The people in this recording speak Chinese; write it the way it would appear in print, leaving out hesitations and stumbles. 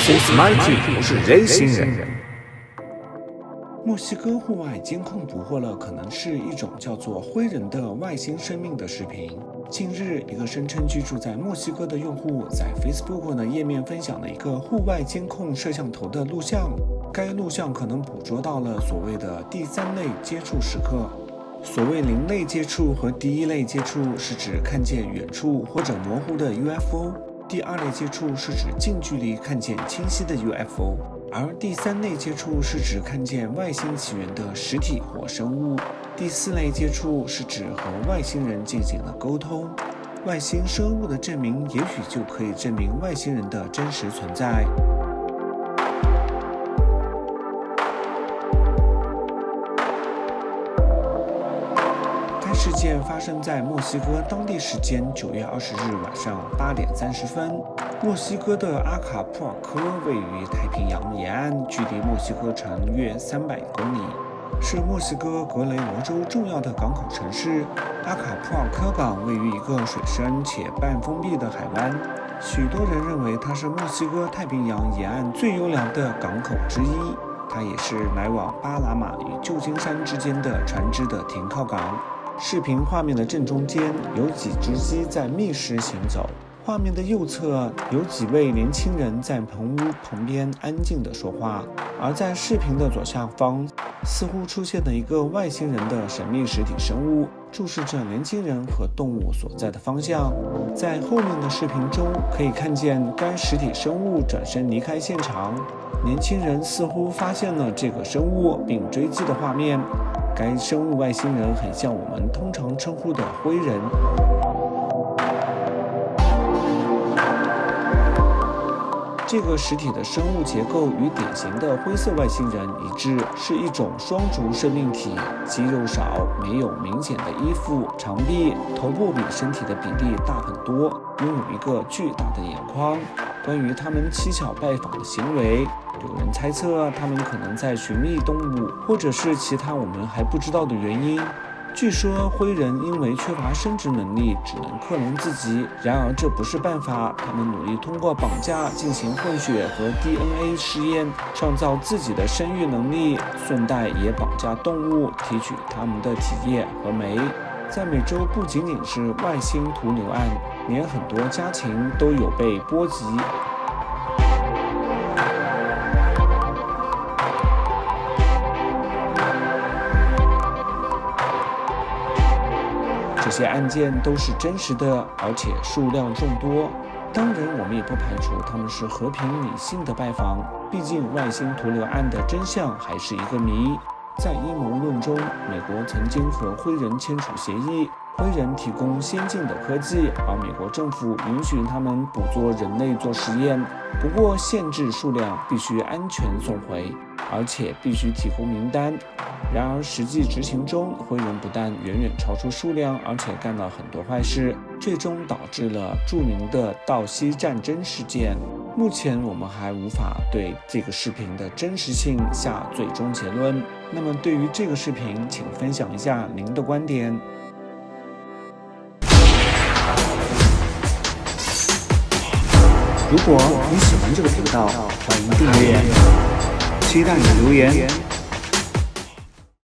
是 Smitey， 我是人形人。 墨西哥户外监控捕获了可能是一种叫做灰人的外星生命的视频。近日，一个声称居住在墨西哥的用户在 Facebook 的页面分享了一个户外监控摄像头的录像。该录像可能捕捉到了所谓的第三类接触时刻。所谓零类接触和第一类接触是指看见远处或者模糊的 UFO， 第二类接触是指近距离看见清晰的 UFO， 而第三类接触是指看见外星起源的实体或生物，第四类接触是指和外星人进行了沟通。外星生物的证明也许就可以证明外星人的真实存在。事件发生在墨西哥当地时间9月20日晚上8点30分。墨西哥的阿卡普尔科位于太平洋沿岸，距离墨西哥城约300公里，是墨西哥格雷罗州重要的港口城市。阿卡普尔科港位于一个水深且半封闭的海湾，许多人认为它是墨西哥太平洋沿岸最优良的港口之一。它也是来往巴拿马与旧金山之间的船只的停靠港。视频画面的正中间有几只鸡在觅食行走，画面的右侧有几位年轻人在棚屋旁边安静地说话，而在视频的左下方似乎出现了一个外星人的神秘实体生物，注视着年轻人和动物所在的方向。在后面的视频中可以看见该实体生物转身离开现场，年轻人似乎发现了这个生物并追击的画面。该生物外星人很像我们通常称呼的灰人。这个实体的生物结构与典型的灰色外星人一致，是一种双足生命体，肌肉少，没有明显的衣服、长臂，头部比身体的比例大很多，拥有一个巨大的眼眶。关于他们蹊跷拜访的行为，有人猜测他们可能在寻觅动物，或者是其他我们还不知道的原因。据说灰人因为缺乏生殖能力，只能克隆自己，然而这不是办法，他们努力通过绑架进行混血和 DNA 试验，创造自己的生育能力，顺带也绑架动物，提取它们的体液和酶。在美洲不仅仅是外星屠牛案，连很多家禽都有被波及。这些案件都是真实的，而且数量众多。当然，我们也不排除他们是和平理性的拜访，毕竟外星屠牛案的真相还是一个谜。在阴谋论中，美国曾经和灰人签署协议，灰人提供先进的科技，而美国政府允许他们捕捉人类做实验，不过限制数量，必须安全送回，而且必须提供名单。然而实际执行中，灰人不但远远超出数量，而且干了很多坏事，最终导致了著名的道西战争事件。目前我们还无法对这个视频的真实性下最终结论。那么对于这个视频，请分享一下您的观点。如果你喜欢这个频道，欢迎订阅，期待你的留言。